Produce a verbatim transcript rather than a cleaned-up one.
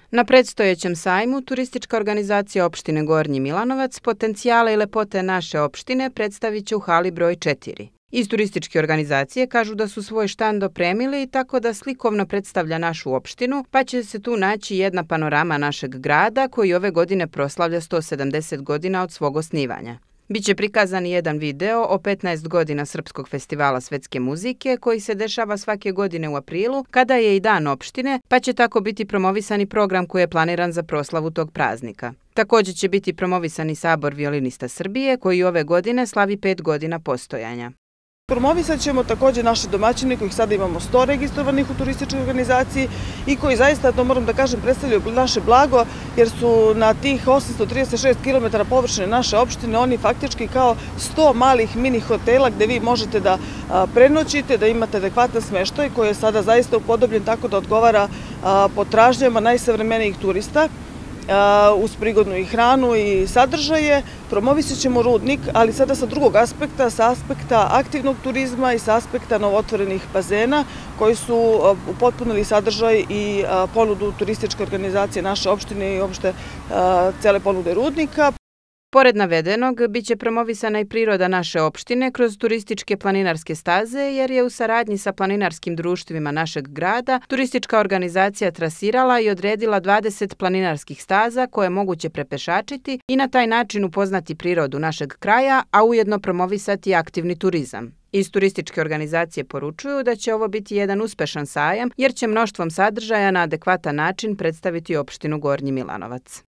Na predstojećem sajmu turistička organizacija opštine Gornji Milanovac potencijale i lepote naše opštine predstavit će u hali broj četiri. Iz turističke organizacije kažu da su svoj štand opremili tako da slikovno predstavlja našu opštinu, pa će se tu naći jedna panorama našeg grada koji ove godine proslavlja sto sedamdeset godina od svog osnivanja. Biće prikazan i jedan video o petnaest godina Srpskog festivala svetske muzike koji se dešava svake godine u aprilu kada je i dan opštine, pa će tako biti promovisan i program koji je planiran za proslavu tog praznika. Također će biti promovisan i Sabor violinista Srbije koji ove godine slavi pet godina postojanja. Promovisat ćemo također naše domaćine kojih sada imamo sto registrovanih u turističkoj organizaciji i koji zaista, to moram da kažem, predstavljaju naše blago jer su na tih osamsto trideset šest kilometara površine naše opštine oni faktički kao sto malih mini hotela gde vi možete da prenoćite, da imate adekvatan smeštaj koji je sada zaista upodobljen tako da odgovara potražnjama najsavremenijih turista uz prigodnu i hranu i sadržaje. Promovisat ćemo Rudnik, ali sada sa drugog aspekta, sa aspekta aktivnog turizma i sa aspekta novotvorenih bazena koji su upotpunili sadržaj i ponudu turističke organizacije naše opštine i uopšte cele ponude Rudnika. Pored navedenog, bit će promovisana i priroda naše opštine kroz turističke planinarske staze, jer je u saradnji sa planinarskim društvima našeg grada turistička organizacija trasirala i odredila dvadeset planinarskih staza koje je moguće prepešačiti i na taj način upoznati prirodu našeg kraja, a ujedno promovisati aktivni turizam. Iz turističke organizacije poručuju da će ovo biti jedan uspešan sajam, jer će mnoštvom sadržaja na adekvatan način predstaviti opštinu Gornji Milanovac.